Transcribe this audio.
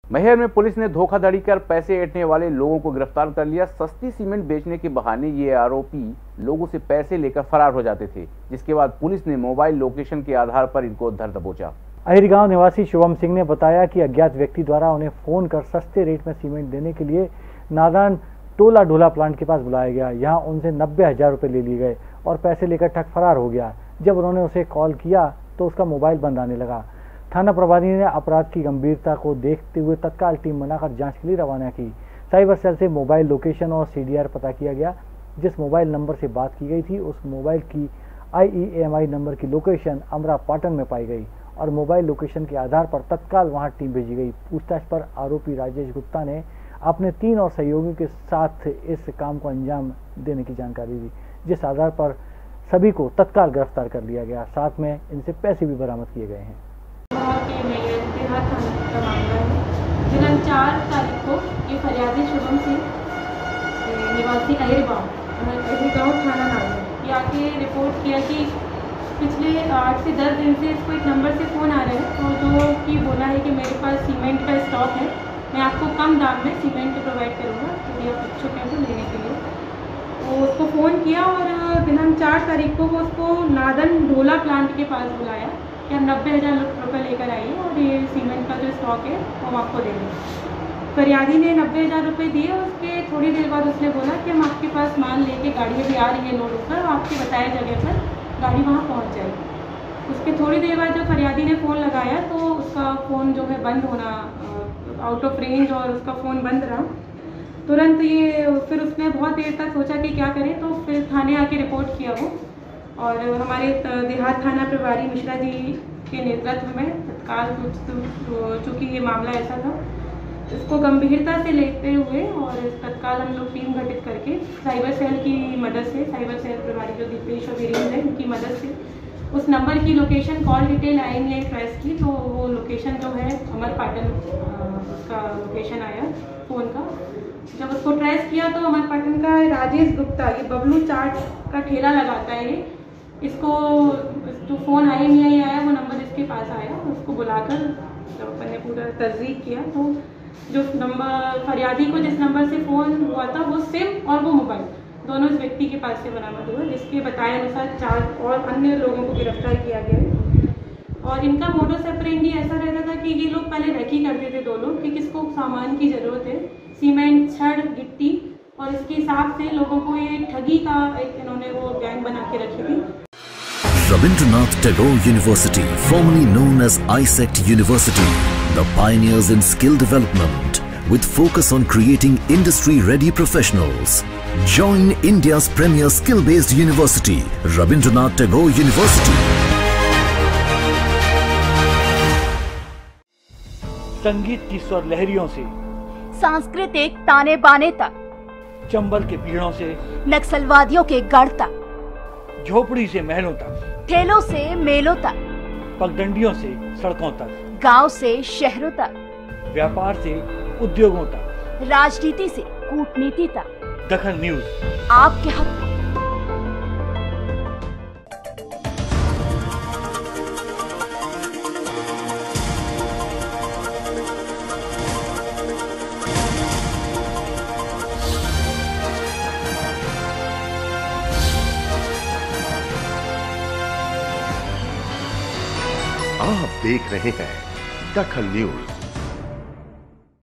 मैहर में पुलिस ने धोखाधड़ी कर पैसे ऐंठने वाले लोगों को गिरफ्तार कर लिया। सस्ती सीमेंट बेचने के बहाने ये आरोपी लोगों से पैसे लेकर फरार हो जाते थे, जिसके बाद पुलिस ने मोबाइल लोकेशन के आधार पर इनको धर दबोचा। अहिर गांव निवासी शुभम सिंह ने बताया कि अज्ञात व्यक्ति द्वारा उन्हें फोन कर सस्ते रेट में सीमेंट देने के लिए नादान टोला ढोला प्लांट के पास बुलाया गया। यहाँ उनसे 90,000 रुपये ले लिए गए और पैसे लेकर ठग फरार हो गया। जब उन्होंने उसे कॉल किया तो उसका मोबाइल बंद आने लगा। थाना प्रभारी ने अपराध की गंभीरता को देखते हुए तत्काल टीम बनाकर जांच के लिए रवाना की। साइबर सेल से मोबाइल लोकेशन और CDR पता किया गया। जिस मोबाइल नंबर से बात की गई थी उस मोबाइल की IEMI नंबर की लोकेशन अमरापाटन में पाई गई और मोबाइल लोकेशन के आधार पर तत्काल वहां टीम भेजी गई। पूछताछ पर आरोपी राजेश गुप्ता ने अपने 3 और सहयोगियों के साथ इस काम को अंजाम देने की जानकारी दी, जिस आधार पर सभी को तत्काल गिरफ्तार कर लिया गया। साथ में इनसे पैसे भी बरामद किए गए हैं। देहात थाना का मामला है। दिनांक 4 तारीख को ये फरियादी शुभम सिंह निवासी अहिर गाँव थाना नागौर ये आके रिपोर्ट किया कि पिछले 8 से 10 दिन से इसको एक नंबर से फ़ोन आ रहा है और जो कि बोला है कि मेरे पास सीमेंट का स्टॉक है, मैं आपको कम दाम में सीमेंट प्रोवाइड करूँगा, यदि आप इच्छुक हैं तो लेने के लिए। तो उसको फ़ोन किया और दिनांक 4 तारीख को वो उसको नादन ढोला प्लांट के पास बुलाया कि हम 90,000 रुपये लेकर आइए और ये सीमेंट का जो स्टॉक है वो हम आपको दे देंगे। फरियादी ने 90,000 रुपये दिए। उसके थोड़ी देर बाद उसने बोला कि हम आपके पास माल लेके गाड़ी भी आ रही है लोड होकर, आपके बताए जगह पर गाड़ी वहाँ पहुँच जाएगी। उसके थोड़ी देर बाद जब फरियादी ने फ़ोन लगाया तो उसका फ़ोन जो है बंद होना, आउट ऑफ रेंज और उसका फ़ोन बंद रहा। तुरंत ये फिर उसने बहुत देर तक सोचा कि क्या करें, तो फिर थाने आके रिपोर्ट किया वो और हमारे देहात थाना प्रभारी मिश्रा जी के नेतृत्व में तत्काल चूँकि ये मामला ऐसा था, इसको गंभीरता से लेते हुए और तत्काल हम लोग टीम गठित करके साइबर सेल की मदद से, साइबर सेल प्रभारी जो दीपेश और वीरेंद्र है उनकी मदद से उस नंबर की location call detail IMEI trace की। तो वो लोकेशन जो है अमरपाटन उसका लोकेशन आया फ़ोन का। जब उसको ट्रेस किया तो अमरपाटन का राजेश गुप्ता, ये बबलू चाट का ठेला लगाता है, ये इसको जो फ़ोन IMEI आया वो नंबर इसके पास आया। उसको बुलाकर जब अपन ने पूरा तस्दीक किया तो जो नंबर फरियादी को जिस नंबर से फ़ोन हुआ था वो सिम और वो मोबाइल दोनों इस व्यक्ति के पास से बरामद हुआ, जिसके बताए अनुसार 4 और अन्य लोगों को गिरफ्तार किया गया। और इनका मोडस ऑपरेंडी ऐसा रहता था कि ये लोग पहले रेकी करते थे 2 लोग कि किसको सामान की ज़रूरत है, सीमेंट, छड़, गिट्टी, और इसके हिसाब से लोगों को ये ठगी का एक इन्होंने वो गैंग बना के रखी थी। Rabindranath Tagore University, formerly known as ISECT University, the pioneers in skill development with focus on creating industry-ready professionals. Join India's premier skill-based university, Rabindranath Tagore University. संगीत की स्वर लहरियों से सांस्कृतिक ताने बाने तक, चंबल के पीड़ों से नक्सलवादियों के गढ़ तक, झोपड़ी से महलों तक, ठेलों से मेलों तक, पगडंडियों से सड़कों तक, गांव से शहरों तक, व्यापार से उद्योगों तक, राजनीति से कूटनीति तक, दखल न्यूज आपके हक में। आप देख रहे हैं दखल न्यूज।